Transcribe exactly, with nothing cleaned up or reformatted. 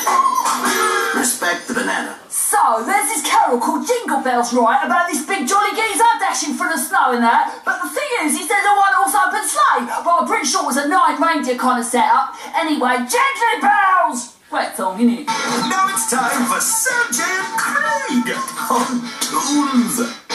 Respect the banana. So, there's this carol called Jingle Bells, right, about this big jolly geezer dashing through the snow and that, but the thing is, is there's a one-horse open sleigh, but I'm pretty sure it was a nine reindeer kind of setup. Anyway, Jingle Bells! Great song, innit? Now it's time for Sergeant Craig on Tunes.